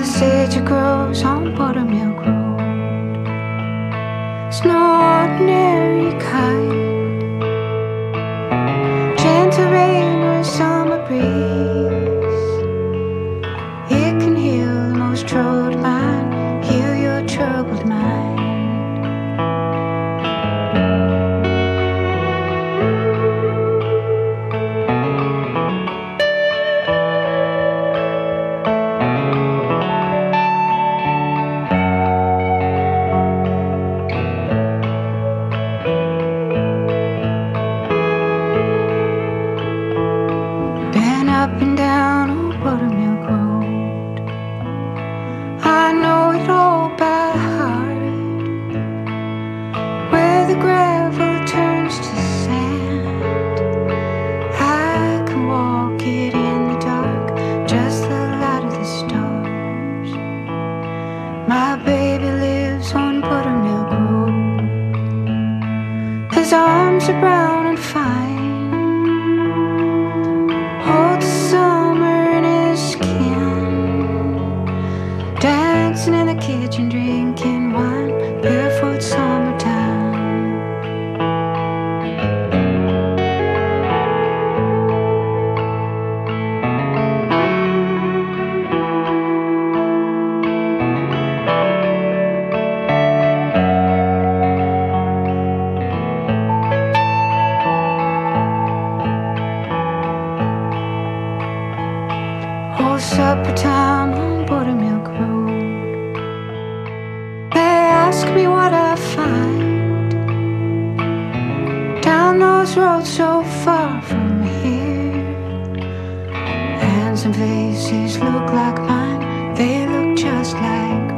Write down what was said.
Sage grows on Buttermilk Road. It's no ordinary kind. Gentle rain or summer breeze, it can heal the most troubled mind, heal your troubled mind. Up and down old Buttermilk Road, I know it all by heart, where the gravel turns to sand. I can walk it in the dark, just the light of the stars. My baby lives on Buttermilk Road. His arms are brown and fine, hold the summer in his skin, dancing in the kitchen, drinking wine, barefoot summertime. Whole supper time on Buttermilk Road. They ask me what I find down those roads so far from here. Hands and faces look like mine, they look just like